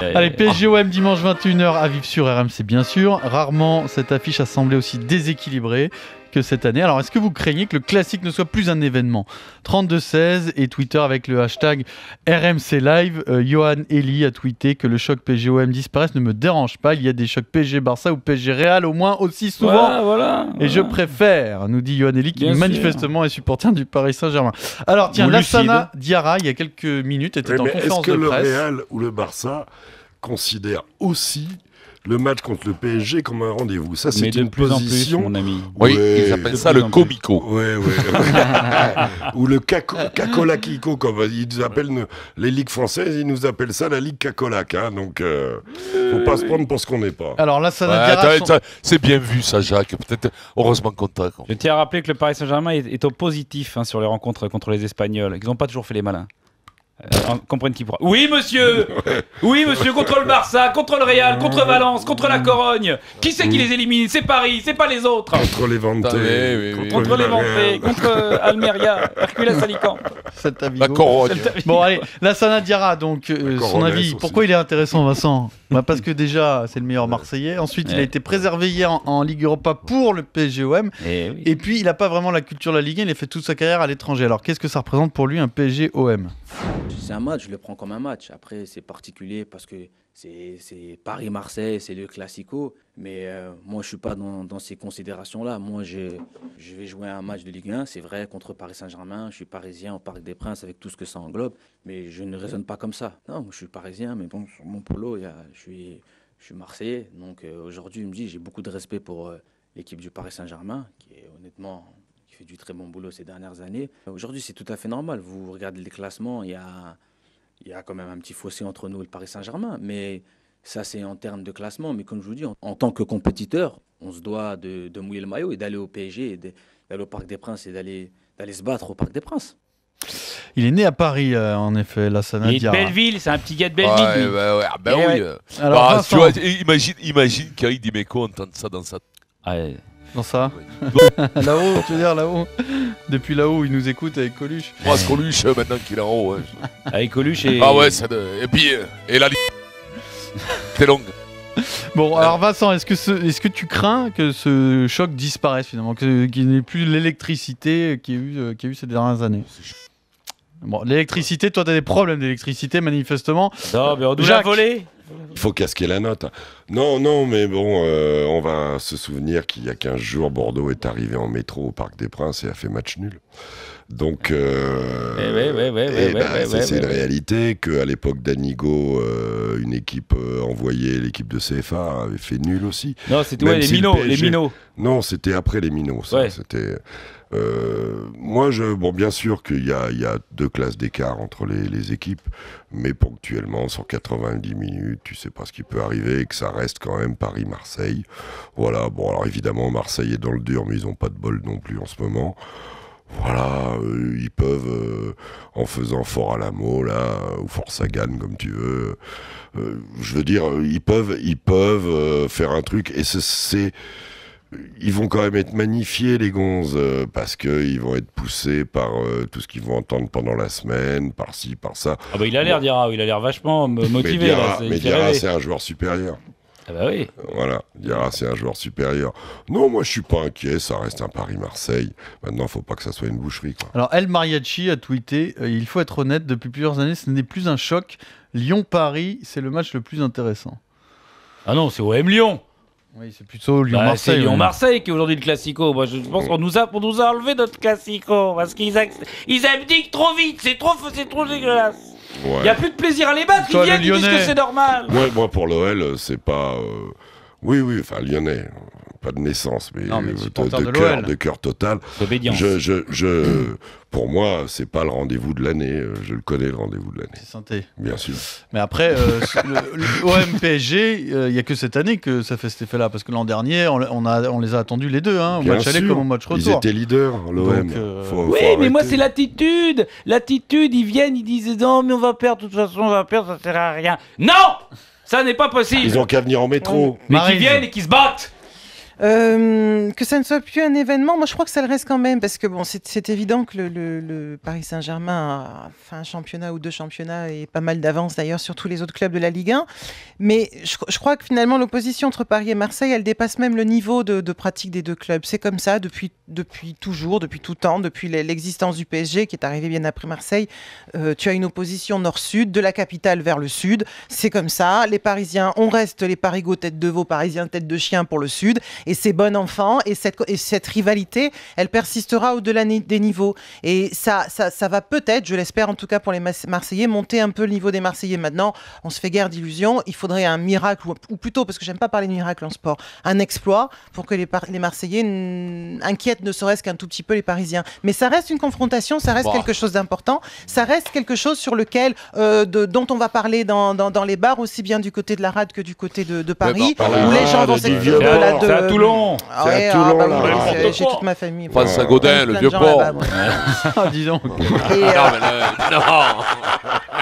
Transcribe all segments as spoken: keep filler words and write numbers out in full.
Allez, P S G O M dimanche vingt et une heures à vivre sur R M C, bien sûr. Rarement cette affiche a semblé aussi déséquilibrée que cette année. Alors, est-ce que vous craignez que le classique ne soit plus un événement ? trente-deux seize et Twitter avec le hashtag R M C Live. Euh, Johan Eli a tweeté que le choc P S G O M disparaisse ne me dérange pas. Il y a des chocs P S G Barça ou P S G Real au moins aussi souvent. Voilà, voilà, et voilà. Je préfère, nous dit Johan Eli, qui bien manifestement sûr. Est supporter du Paris Saint-Germain. Alors, tiens, Lassana Diarra, il y a quelques minutes, était oui, en conférence de presse. Est-ce que le Real ou le Barça considère aussi le match contre le P S G comme un rendez-vous? Ça, c'est mais de une plus position. En plus, mon ami. Oui, ouais, ils appellent ça le comico. Ouais, ouais. Ou le cacola kiko, comme ils appellent nous, les ligues françaises, ils nous appellent ça la ligue cacolac. Hein, donc, euh, faut pas se prendre pour ce qu'on n'est pas. Alors là, ça ouais, attends, son... c'est bien vu, ça, Jacques. Peut-être heureusement qu'on t'a. Je tiens à rappeler que le Paris Saint-Germain est, est au positif hein, sur les rencontres contre les Espagnols. Ils n'ont pas toujours fait les malins. Euh, comprennent qui pourra. Oui, monsieur. Oui, monsieur, contre le Barça, contre le Real, contre Valence, contre la Corogne. Qui c'est qui les élimine? C'est Paris, c'est pas les autres. Contre les Ventés. Oui, oui, oui, contre les Ventés, contre euh, Almeria, Hercules Alicante. La Corogne. Bon, allez, Lassana Diarra, donc, euh, son avis. Aussi. Pourquoi il est intéressant, Vincent? Bah, parce que déjà, c'est le meilleur Marseillais. Ensuite, ouais. il a été préservé hier en, en Ligue Europa pour le P S G O M. Et, oui. Et puis, il n'a pas vraiment la culture de la Ligue un. Il a fait toute sa carrière à l'étranger. Alors, qu'est-ce que ça représente pour lui, un P S G O M? C'est un match, je le prends comme un match. Après, c'est particulier parce que c'est, c'est Paris-Marseille, c'est le Classico. Mais euh, moi, je ne suis pas dans, dans ces considérations-là. Moi, je, je vais jouer un match de Ligue un, c'est vrai, contre Paris Saint-Germain. Je suis parisien au Parc des Princes avec tout ce que ça englobe. Mais je ne raisonne pas comme ça. Non, moi, je suis parisien, mais bon, sur mon polo, y a, je, suis, je suis marseillais. Donc euh, aujourd'hui, je me dis, j'ai beaucoup de respect pour euh, l'équipe du Paris Saint-Germain, qui est honnêtement... fait du très bon boulot ces dernières années. Aujourd'hui, c'est tout à fait normal. Vous regardez les classements, il y a, il y a quand même un petit fossé entre nous et le Paris Saint-Germain. Mais ça, c'est en termes de classement. Mais comme je vous dis, en, en tant que compétiteur, on se doit de, de mouiller le maillot et d'aller au P S G, et de, d'aller au Parc des Princes et d'aller, d'aller se battre au Parc des Princes. Il est né à Paris, euh, en effet, Lassana Diarra. Il est de Belleville, c'est un petit gars de Belleville. Ouais, ouais, ouais. Ah ben oui. ouais. Alors, bah, tu vois, imagine, imagine Karim Dimeco entendre ça dans sa... Ouais. Dans ça là-haut, tu veux dire là-haut. Depuis là-haut, il nous écoute avec Coluche. Moi, c'est Coluche, maintenant qu'il est en haut. Ouais. Avec Coluche et... Ah ouais, ça de... et puis, et la ligne. C'est longue. Bon, alors Vincent, est-ce que, ce, est-ce que tu crains que ce choc disparaisse finalement, que, qu'il n'y ait plus l'électricité qu'il y a eu, euh, qu'il y a eu ces dernières années? Bon, l'électricité, toi, tu as des problèmes d'électricité, manifestement. Non, mais on nous l'a volé. Il faut casquer la note. Non, non, mais bon, euh, on va se souvenir qu'il y a quinze jours, Bordeaux est arrivé en métro au Parc des Princes et a fait match nul. Donc, euh, eh ouais, ouais, ouais, et ouais, bah, ouais, c'est, ouais, c'est ouais, une ouais. réalité qu'à l'époque d'Anigo, euh, une équipe euh, envoyée, l'équipe de C F A, avait fait nul aussi. Non, c'était ouais, les si minots, P S G... les minots. Non, c'était après les minots. Ça. Ouais. C'était. Euh, moi, je, bon, bien sûr qu'il y a, il y a deux classes d'écart entre les, les équipes, mais ponctuellement, sur quatre-vingt-dix minutes, tu sais pas ce qui peut arriver, et que ça reste quand même Paris-Marseille. Voilà, bon, alors évidemment, Marseille est dans le dur, mais ils n'ont pas de bol non plus en ce moment. Voilà, euh, ils peuvent, euh, en faisant fort à la mot, là, ou fort Sagan, comme tu veux, euh, je veux dire, ils peuvent, ils peuvent euh, faire un truc, et c'est... c'est ils vont quand même être magnifiés, les gonzes, euh, parce qu'ils vont être poussés par euh, tout ce qu'ils vont entendre pendant la semaine, par-ci, par-ça. Ah bah il a l'air, bon. Diarra, il a l'air vachement motivé. Mais Diarra, là, c'est, mais Diarra c'est un joueur supérieur. Ah bah oui. Voilà, Diarra, c'est un joueur supérieur. Non, moi, je suis pas inquiet, ça reste un Paris-Marseille. Maintenant, faut pas que ça soit une boucherie, quoi. Alors, El Mariachi a tweeté euh, « Il faut être honnête, depuis plusieurs années, ce n'est plus un choc. Lyon-Paris, c'est le match le plus intéressant. » Ah non, c'est O M Lyon. Oui, c'est plutôt Lyon-Marseille. Bah, c'est Lyon-Marseille qui est aujourd'hui le Classico. Moi, je pense qu'on nous a, on nous a enlevé notre Classico parce qu'ils a, ils abdiquent trop vite. C'est trop, c'est trop dégueulasse. Il ouais. n'y a plus de plaisir à les battre. Toi, ils viennent, ils disent que c'est normal. Ouais, moi, pour l'O L, c'est pas... Euh... Oui, oui, enfin, Lyonnais. Pas de naissance, mais, non, mais de, de, de, cœur, de cœur total. Obédience. Je, je, je, pour moi, c'est pas le rendez-vous de l'année. Je le connais, le rendez-vous de l'année. C'est synthé. Bien sûr. Mais après, euh, le, le O M P S G, il euh, n'y a que cette année que ça fait cet effet-là. Parce que l'an dernier, on, on, a, on les a attendus les deux, hein, au match aller comme au match retour. Ils étaient leaders, l'O M. Donc, euh... faut, oui, faut mais moi, c'est l'attitude. L'attitude, ils viennent, ils disent non, mais on va perdre, de toute façon, on va perdre, ça sert à rien. Non! Ça n'est pas possible. Ils ont qu'à venir en métro. Mais qui viennent et qui se battent. Euh, que ça ne soit plus un événement, moi je crois que ça le reste quand même, parce que bon, c'est, c'est évident que le, le, le Paris Saint-Germain a fait un championnat ou deux championnats et pas mal d'avance d'ailleurs sur tous les autres clubs de la Ligue un. Mais je, je crois que finalement l'opposition entre Paris et Marseille, elle dépasse même le niveau de, de pratique des deux clubs. C'est comme ça depuis, depuis toujours, depuis tout temps, depuis l'existence du P S G qui est arrivé bien après Marseille. Euh, tu as une opposition nord-sud, de la capitale vers le sud. C'est comme ça. Les Parisiens, on reste les Parigots tête de veau, Parisiens tête de chien pour le sud. Et c'est bon enfant, et cette, et cette rivalité, elle persistera au-delà des niveaux. Et ça, ça, ça va peut-être, je l'espère en tout cas pour les Marseillais, monter un peu le niveau des Marseillais. Maintenant, on se fait guère d'illusions. Il faudrait un miracle, ou, ou plutôt, parce que j'aime pas parler de miracle en sport, un exploit pour que les, les Marseillais inquiètent ne serait-ce qu'un tout petit peu les Parisiens. Mais ça reste une confrontation, ça reste bah. quelque chose d'important, ça reste quelque chose sur lequel, euh, de, dont on va parler dans, dans, dans les bars, aussi bien du côté de la rade que du côté de, de Paris, bah, où les gens vont s'exprimer de la... Toulon. Ah ouais, Toulon, ah bah là, oui, là. j'ai, j'ai toute ma famille. Face à Godin, le vieux port. Ah, dis donc. Et, euh, Non, mais là, non.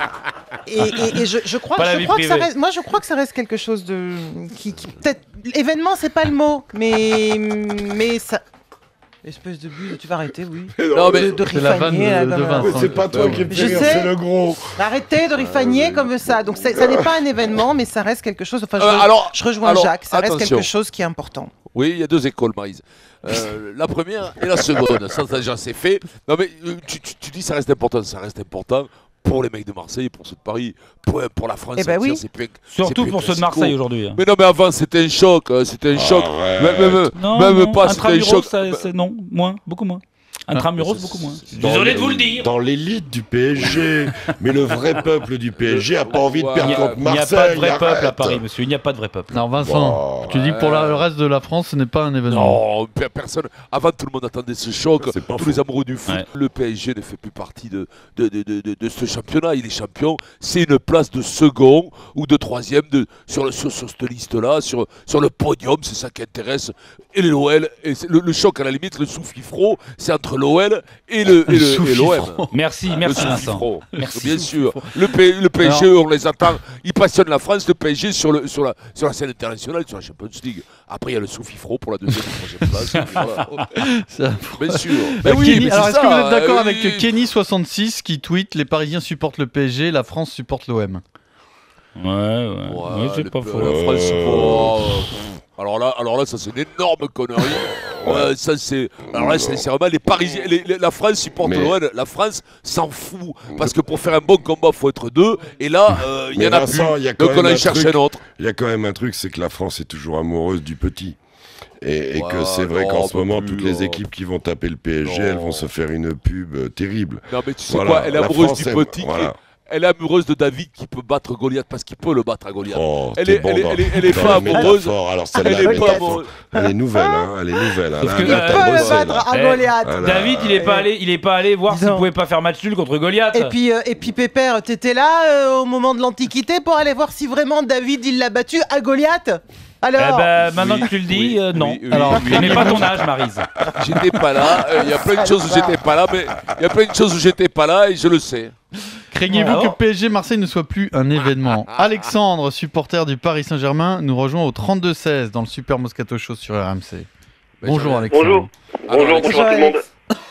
et, et, et je, je crois, je crois que ça reste, moi je crois que ça reste quelque chose de qui, qui peut-être événement, c'est pas le mot, mais mais ça. Espèce de buse, tu vas arrêter, oui. Non, mais de, de c'est la vanne de, là, de comme, Vincent. C'est pas toi qui me Je fais rire, sais. c'est le gros. Arrêtez de rifagner Euh, comme ça. Donc ça, ça n'est pas un événement, mais ça reste quelque chose. Enfin, je, Euh, re- alors- je rejoins alors, Jacques. Ça reste attention. quelque chose qui est important. Oui, il y a deux écoles, Maryse. Euh, la première et la seconde. Ça, ça déjà, c'est fait. Non, mais euh, tu, tu, tu dis ça reste important. Ça reste important pour les mecs de Marseille, pour ceux de Paris, pour, pour la France. Eh ben entière, oui. c'est plus- Surtout c'est pour plus ceux de classico. Marseille aujourd'hui. hein. Mais non, mais avant, c'était un choc. euh, C'était un choc. Arrête. Même, même, Non, même non, pas, c'était un Intramuros, choc. ça- c'est- non, moins, beaucoup moins. Intramuros, beaucoup moins. Dans Désolé le- de vous le dire. Dans l'élite du P S G. Mais le vrai peuple du P S G a pas envie de Ouais. perdre Il n'y a, contre il n'y a Marseille. pas de vrai peuple à arrête. Paris, monsieur. Il n'y a pas de vrai peuple. Non, Vincent, Bon, tu dis que pour la- le reste de la France, ce n'est pas un événement. Non, pe- personne. Avant, tout le monde attendait ce choc. C'est pas Tous faux. les amoureux du foot. Ouais. Le P S G ne fait plus partie de, de, de, de, de- de ce championnat. Il est champion. C'est une place de second ou de troisième de, sur, le- sur, sur cette liste-là, sur, sur le podium. C'est ça qui intéresse. Et l'O L. Et c'est le, le choc, à la limite, le soufifro, c'est entre l'O L et le et le- et l'O M. Merci, merci Le Vincent. soufifro. Merci. Bien sûr. Le, P- le P S G, on les attend. Ils passionnent la France, le P S G sur, le, sur, la, sur la scène internationale, sur la Champions League. Après, il y a le soufifro pour la deuxième et troisième place. Voilà. C'est affreux. Bien sûr. Bah, Ben oui, Kenny, mais alors c'est est-ce que vous ça, êtes d'accord euh, avec oui. Kenny soixante-six qui tweet les Parisiens supportent le P S G, la France supporte l'O M? Ouais, ouais. Ouais, Ouais, c'est le- pas le- faux. la France, Euh, oh, alors là, alors là, ça c'est une énorme connerie. Ouais, ça c'est. Alors là, c'est c'est vraiment les Parisiens. les- les- la France supporte Mais- l'O M. La France s'en fout parce que pour faire un bon combat, faut être deux. Et là, euh, il y Mais en a plus. Vincent, il y a quand Donc on même a un cherché truc. un autre. Il y a quand même un truc, c'est que la France est toujours amoureuse du petit. Et, et Ouais, que c'est vrai non, qu'en ce pas moment, plus, toutes les oh. équipes qui vont taper le P S G, Non. elles vont se faire une pub euh, terrible. Non mais tu sais Voilà, quoi, elle est la amoureuse France du aime- petit. qui- voilà. Elle est amoureuse de David qui peut battre Goliath parce qu'il peut le battre à Goliath. Oh, Elle t'es est- bon elle est- dans- elle est- elle est dans pas la amoureuse. métaphore. Alors Elle celle-là, est elle pas est- amoureuse. elle est nouvelle, hein, elle est nouvelle. hein. Sauf Là, que, elle a euh, pas Peut bossé, le là. battre à Eh, Goliath. Voilà. David, il est pas allé, il est pas allé voir Dis s'il donc. pouvait pas faire match nul contre Goliath. Et puis, euh, et puis Pépère, t'étais là euh, au moment de l'Antiquité pour aller voir si vraiment David il l'a battu à Goliath. Eh Alors, ben, maintenant Oui, que tu le dis, oui, euh, non. oui, oui, Alors, oui. Ce n'est pas ton âge, Maryse. J'étais pas là. euh, Il y a plein de choses où j'étais pas là, mais il y a plein de choses où j'étais pas là et je le sais. Craignez-vous Alors que P S G Marseille ne soit plus un événement? Alexandre, supporter du Paris Saint-Germain, nous rejoint au trente-deux seize dans le Super Moscato Show sur R M C. Bonjour Alexandre. Bonjour. Alors, Bonjour, bonjour à tout le monde.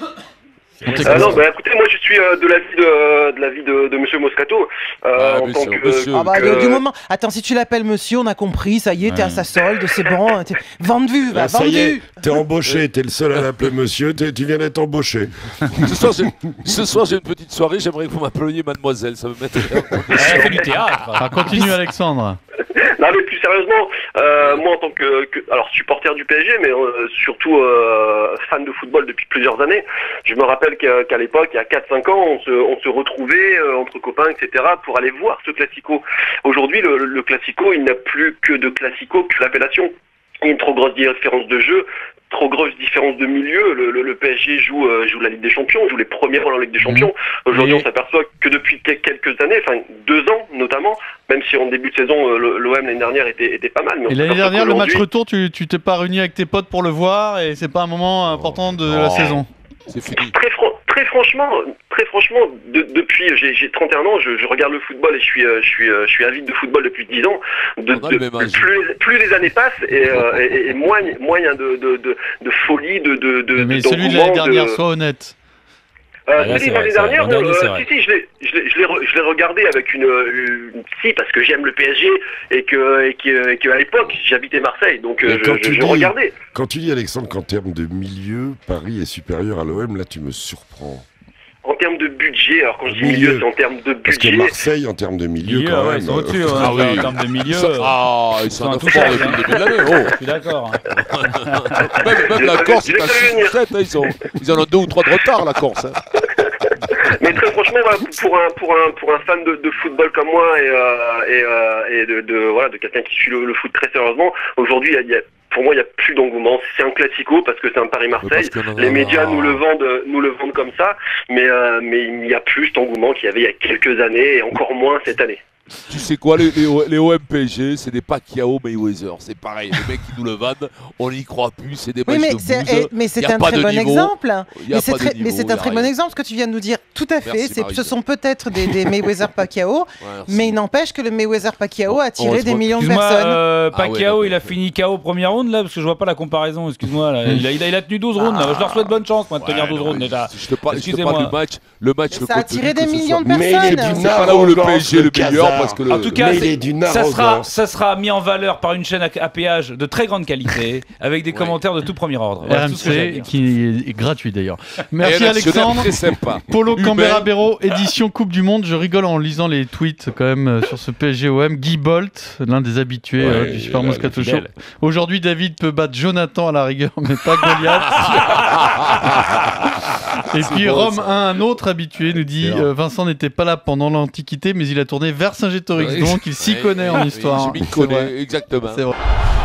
On t'écoute. Euh, non, bah, écoutez, moi je suis euh, de l'avis de, de l'avis de, de Monsieur Moscato. Euh, Ah, en bien tant sûr, que, monsieur. ah bah, que- du moment. Attends, si tu l'appelles monsieur, on a compris, ça y est, t'es à Ouais. sa solde, c'est bon. t'es- Vendu, va, Là, ça y vendu. est, t'es embauché, t'es le seul à l'appeler monsieur, t'es- tu viens d'être embauché. Ce soir, j'ai- ce soir, j'ai une petite soirée. J'aimerais que vous m'appeliez mademoiselle. Ça me mettrait. Elle a fait du théâtre. Ah, continue Alexandre. Non, mais plus sérieusement, euh, moi en tant que, que alors supporter du P S G, mais euh, surtout euh, fan de football depuis plusieurs années, je me rappelle qu'à, qu'à l'époque, il y a quatre cinq ans, on se, on se retrouvait euh, entre copains, et cetera, pour aller voir ce classico. Aujourd'hui, le, le classico, il n'a plus que de classico que l'appellation. Il y a une trop grosse différence de jeu, trop grosse différence de milieu. Le, le, le P S G joue, euh, joue la Ligue des Champions, joue les premiers rôles en Ligue des Champions. Aujourd'hui, Et- on s'aperçoit que depuis quel- quelques années, enfin deux ans notamment, même si en début de saison, euh, le- l'O M l'année dernière était, était pas mal. Mais on Et l'année s'aperçoit dernière, le match qu'aujourd'hui- retour, tu tu t'es pas réuni avec tes potes pour le voir et c'est pas un moment important de la Oh. saison. C'est fini. Très, fran- très très franchement, très franchement, de, depuis j'ai, j'ai trente et un ans, je, je regarde le football et je suis, euh, je suis, euh, je suis avide de football depuis dix ans. De, On a le même âge. plus, plus les années passent et, euh, et, et moins, moins il y a de, de, de, de folie, de, de, de Mais d'engouement, celui de l'année dernière, de... sois honnête. Euh, Ah, là, celui c'est de l'année vrai, c'est vrai. dernière, L'an dernier, euh, c'est vrai. si, si, je l'ai, je l'ai, je l'ai, re- je l'ai regardé avec une, une, si, parce que j'aime le P S G et que, et que, et que à l'époque, j'habitais Marseille, donc euh, Et quand je, tu je, je dis- regardais. Quand tu dis, Alexandre, qu'en termes de milieu, Paris est supérieur à l'O M, là, tu me surprends. En termes de budget, alors quand je dis Milieu. milieu, c'est en termes de Parce que budget. Marseille, en termes de milieu, Milieu, quand ouais, même. ils sont euh, au-dessus, hein, Ah oui. en termes de milieu. Ça- ah, ils Ils sont sont un intouchables, depuis hein. le début de l'année. Oh. Je suis d'accord. hein. Même, même Je la l'ai Corse, pas c'est vu à venir. six ou sept. Hein, ils, ont, ils en ont deux ou trois de retard, la Corse. Hein. Mais très franchement, voilà, pour un pour un pour un fan de, de football comme moi et euh, et, euh, et de, de voilà de quelqu'un qui suit le, le foot très sérieusement, aujourd'hui, il y a, il y a- pour moi, il y a plus d'engouement. C'est un classico parce que c'est un Paris-Marseille. Parce qu'on en a- Les médias nous le vendent nous le vendent comme ça, mais euh, mais il y a plus d'engouement qu'il y avait il y a quelques années et encore moins cette année. Tu sais quoi, les, les, O- les O M P G, c'est des Pacquiao Mayweather. C'est pareil, les mecs qui nous le vendent, on n'y croit plus. C'est des Oui, matchs mais de c'est, bouse. eh, mais c'est y a un pas très de bon niveau. exemple. Y a Mais c'est, pas de très, niveau, mais c'est y un a très rien. bon exemple, ce que tu viens de nous dire. Tout à fait. Merci, C'est, Marie. ce sont peut-être des, des Mayweather Pacquiao, Ouais, merci. mais il n'empêche que le Mayweather Pacquiao a attiré Heureusement. des millions de Excuse-moi, personnes. euh, Ah ouais, Pacquiao, d'accord. il a fini K O première round là, parce que je vois pas la comparaison. Excuse-moi, là. il, a, il, a, il a tenu douze rounds. Là. Je leur souhaite bonne chance, moi, de tenir Ouais, douze non, rounds mais déjà. Je te parle, je te Excusez-moi. parle du match. Le match, Mais le ça a contenu, attiré des que ce millions soit- de Mais il est personnes. d'une C'est pas là où le P arrogance, S G est le meilleur, Casar. parce que le- En tout cas, Mais il c'est- est d'une ça sera, arrogance. ça sera mis en valeur par une chaîne à, à péage de très grande qualité, avec des Ouais. commentaires de tout premier ordre. Voilà, tout ce que j'ai à R M C, dire. qui est gratuit d'ailleurs. Et Merci un actionnaire Alexandre. très sympa. Polo Humain. Canberra-Béraud, édition Coupe du Monde. Je rigole en lisant les tweets quand même euh, sur ce P S G O M. Guy Bolt, l'un des habitués Ouais, euh, du Super là, Moscato Show. fidèle. Aujourd'hui, David peut battre Jonathan à la rigueur, mais pas Goliath. Et C'est puis beau, Rome, ça. un, un autre habitué, nous dit Excellent. euh, Vincent n'était pas là pendant l'Antiquité, mais il a tourné vers Vercingétorix, Ouais. donc il s'y Ouais, connaît ouais, en ouais, histoire. Je m'y C'est vrai. connais, exactement. C'est vrai.